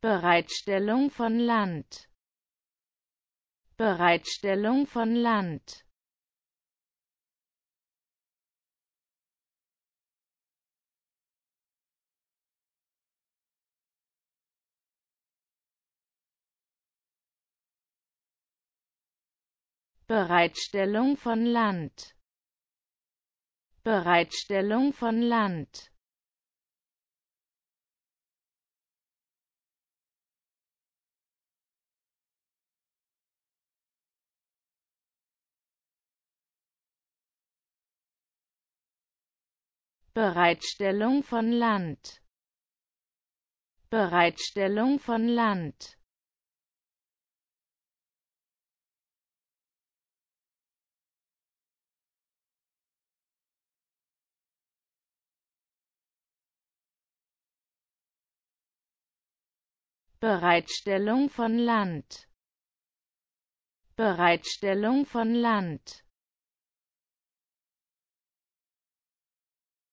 Bereitstellung von Land, Bereitstellung von Land, Bereitstellung von Land, Bereitstellung von Land, Bereitstellung von Land, Bereitstellung von Land, Bereitstellung von Land, Bereitstellung von Land,